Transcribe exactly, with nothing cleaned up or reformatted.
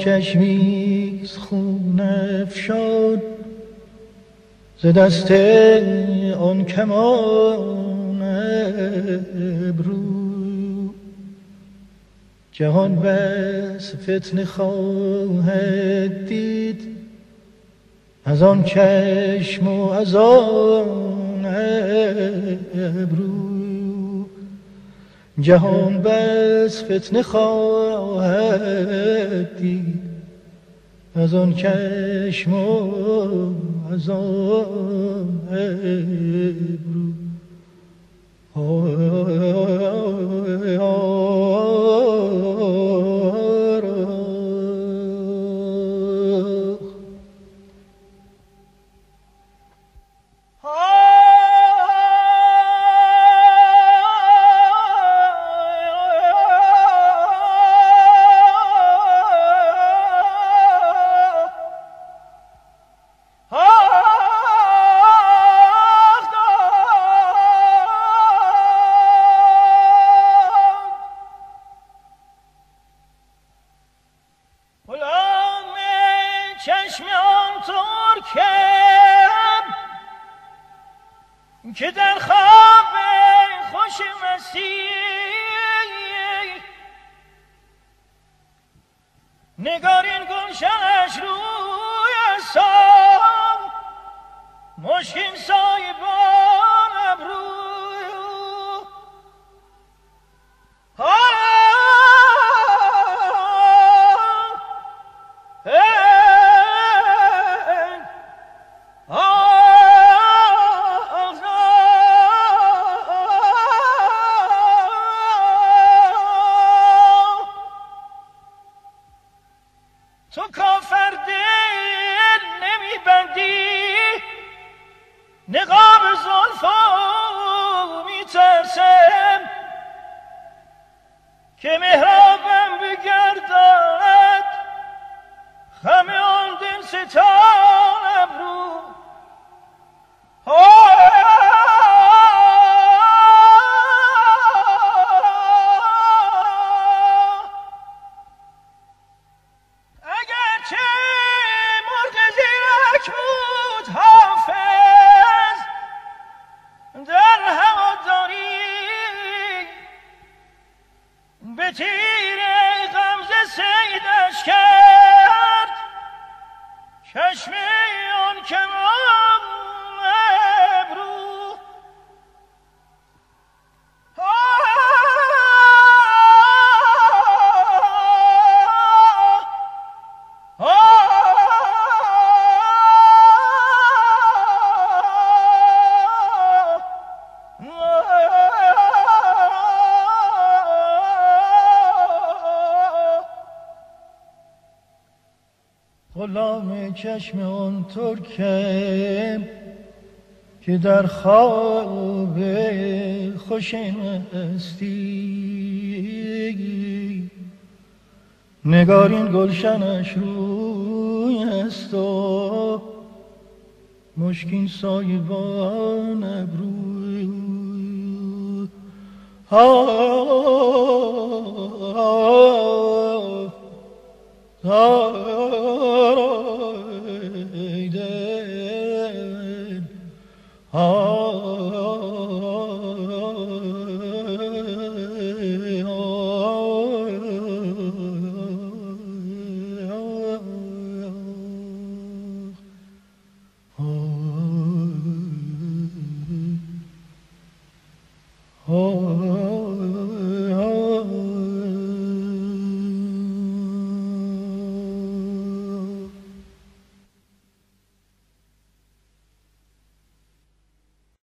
چشمیز خون افشان ز دست آن کمان ابرو. جهان بس فتنه خواهد دید از آن چشم و از آن ابرو. جهان بس فتنه خواهد دید از آن چشم و از آن ابرو. که در خواب خوش مستی نگارین گلشنش روی سام مشکین سایبان ابرو. تو کافر دل نمی بندی نقاب زلفو می ترسم که محرابم بگرداند خم آن دل ستان ابرو. به تیر غمزه سیدش کرد چشم آن کمان ابرو. غلام چشم آن ترکم که در خواب خوش مستی نگارین گلشنش روی است و مشکین سایبان ابروی. Oh